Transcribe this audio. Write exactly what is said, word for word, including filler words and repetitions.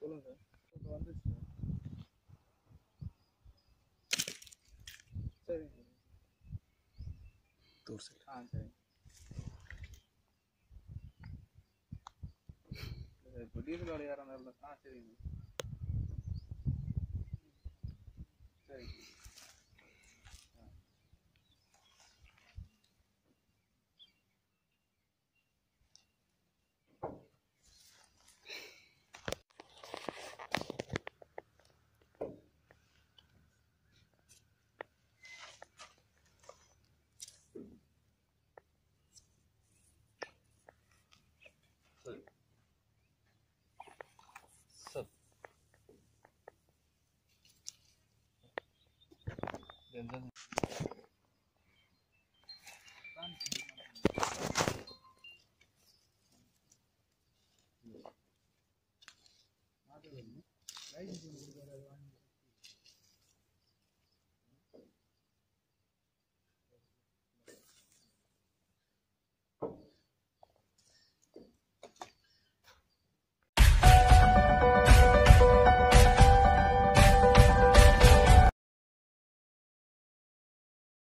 சொல்லுங்க சார் இப்போ வந்துச்சு சரிங்க தூர் சைடு ஆ சரிங்க இப்போ டீசல் வேலை யாராக இருந்தாலும் ஆ சரிங்க சரிங்க Then